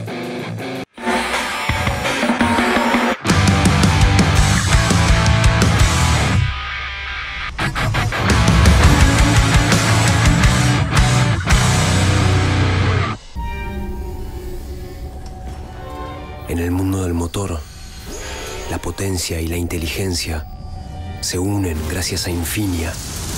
En el mundo del motor, la potencia y la inteligencia se unen gracias a Infinia.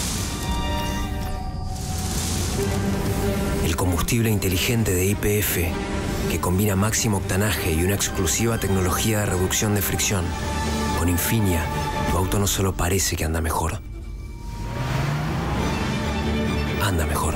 El combustible inteligente de YPF, que combina máximo octanaje y una exclusiva tecnología de reducción de fricción. Con Infinia, tu auto no solo parece que anda mejor, anda mejor.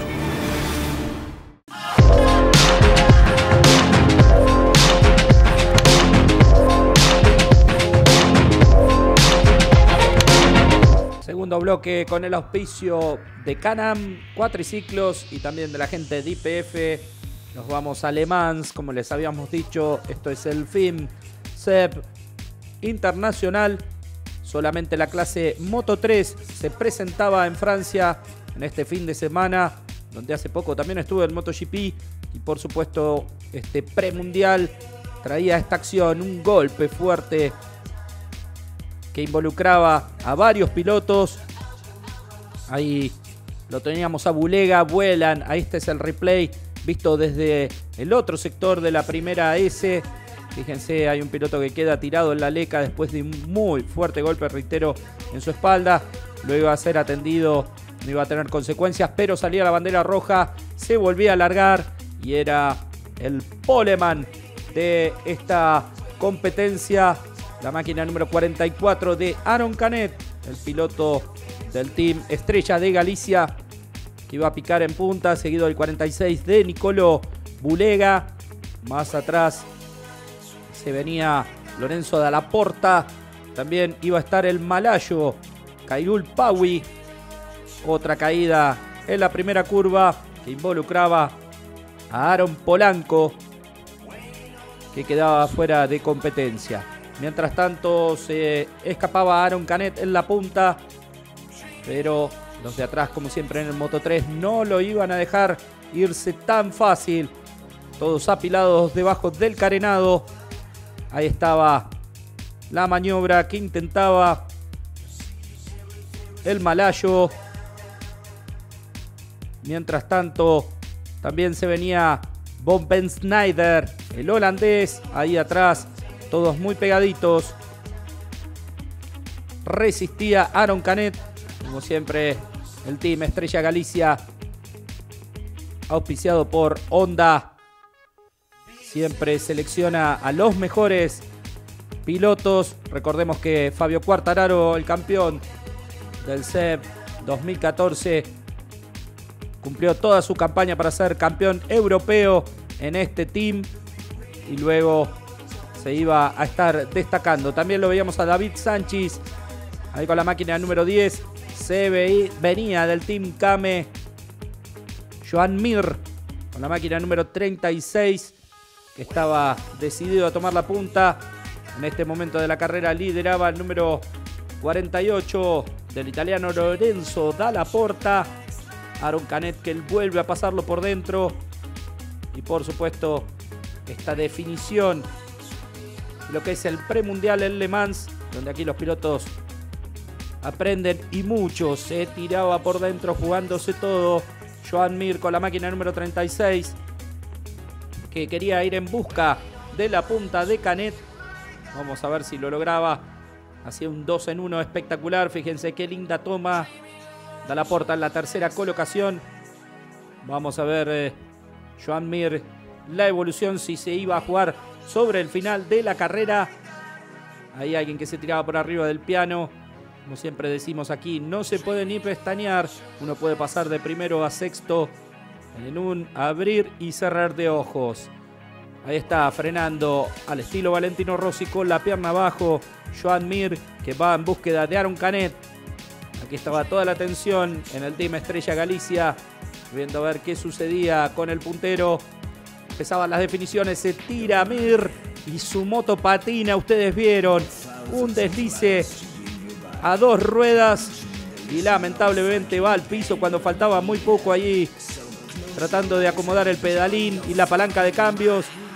Segundo bloque con el auspicio de Can-Am, Cuatriciclos y también de la gente de YPF. Nos vamos a Le Mans, como les habíamos dicho. Esto es el FIM CEP Internacional. Solamente la clase Moto 3 se presentaba en Francia en este fin de semana, donde hace poco también estuvo el MotoGP. Y por supuesto este premundial traía esta acción, un golpe fuerte que involucraba a varios pilotos. Ahí lo teníamos a Bulega, vuelan. Ahí este es el replay visto desde el otro sector de la primera S. Fíjense, hay un piloto que queda tirado en la leca después de un muy fuerte golpe, reitero, en su espalda. Lo iba a ser atendido, no iba a tener consecuencias, pero salía la bandera roja, se volvía a alargar y era el poleman de esta competencia. La máquina número 44 de Aron Canet, el piloto del Team Estrella de Galicia, que iba a picar en punta, seguido del 46 de Nicolo Bulega. Más atrás se venía Lorenzo Dalla Porta. También iba a estar el malayo Khairul Pawi. Otra caída en la primera curva que involucraba a Aaron Polanco, que quedaba fuera de competencia. Mientras tanto se escapaba Aron Canet en la punta, pero los de atrás, como siempre en el Moto 3, no lo iban a dejar irse tan fácil. Todos apilados debajo del carenado. Ahí estaba la maniobra que intentaba el malayo. Mientras tanto también se venía Bob Ben Snyder, el holandés, ahí atrás. Todos muy pegaditos. Resistía Aron Canet. Como siempre, el Team Estrella Galicia, auspiciado por Honda, siempre selecciona a los mejores pilotos. Recordemos que Fabio Quartararo, el campeón del CEP 2014, cumplió toda su campaña para ser campeón europeo en este team. Y luego se iba a estar destacando. También lo veíamos a David Sánchez, ahí con la máquina número 10. Venía del Team Kame Joan Mir, con la máquina número 36, que estaba decidido a tomar la punta. En este momento de la carrera lideraba el número 48 del italiano Lorenzo Dalla Porta. Aron Canet, que él vuelve a pasarlo por dentro. Y por supuesto esta definición, lo que es el premundial en Le Mans, donde aquí los pilotos aprenden y mucho. Se tiraba por dentro jugándose todo. Joan Mir con la máquina número 36, que quería ir en busca de la punta de Canet. Vamos a ver si lo lograba. Hacía un 2 en 1 espectacular. Fíjense qué linda toma. Dalla Porta en la tercera colocación. Vamos a ver Joan Mir, la evolución, si se iba a jugar sobre el final de la carrera. Hay alguien que se tiraba por arriba del piano. Como siempre decimos aquí, no se puede ni pestañear. Uno puede pasar de primero a sexto en un abrir y cerrar de ojos. Ahí está, frenando al estilo Valentino Rossi con la pierna abajo. Joan Mir, que va en búsqueda de Aron Canet. Aquí estaba toda la atención en el Team Estrella Galicia, viendo a ver qué sucedía con el puntero. Empezaban las definiciones, se tira Mir y su moto patina. Ustedes vieron un deslice a dos ruedas y lamentablemente va al piso cuando faltaba muy poco allí, tratando de acomodar el pedalín y la palanca de cambios.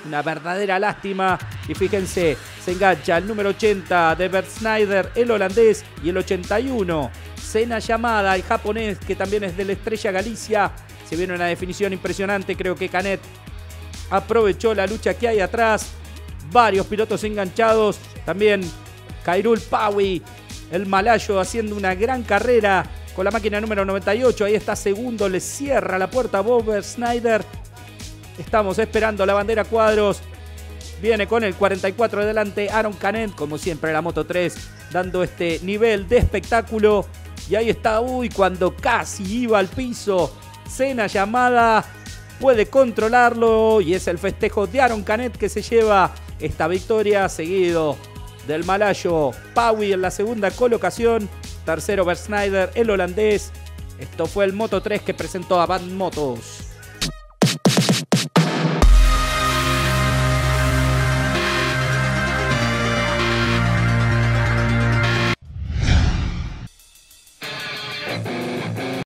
Una verdadera lástima. Y fíjense, se engancha el número 80 de Bert Snyder, el holandés, y el 81, Sena Yamada, el japonés, que también es de la Estrella Galicia. Se viene una definición impresionante. Creo que Canet aprovechó la lucha que hay atrás. Varios pilotos enganchados. También Khairul Pawi, el malayo, haciendo una gran carrera con la máquina número 98. Ahí está segundo, le cierra la puerta a Bert Snyder. Estamos esperando la bandera cuadros. Viene con el 44 delante Aaron Canet, como siempre la Moto 3, dando este nivel de espectáculo. Y ahí está, cuando casi iba al piso, Sena Yamada puede controlarlo y es el festejo de Aaron Canet que se lleva esta victoria, seguido del malayo Pawi en la segunda colocación. Tercero Bert Snyder, el holandés. Esto fue el Moto 3 que presentó Avant Motos.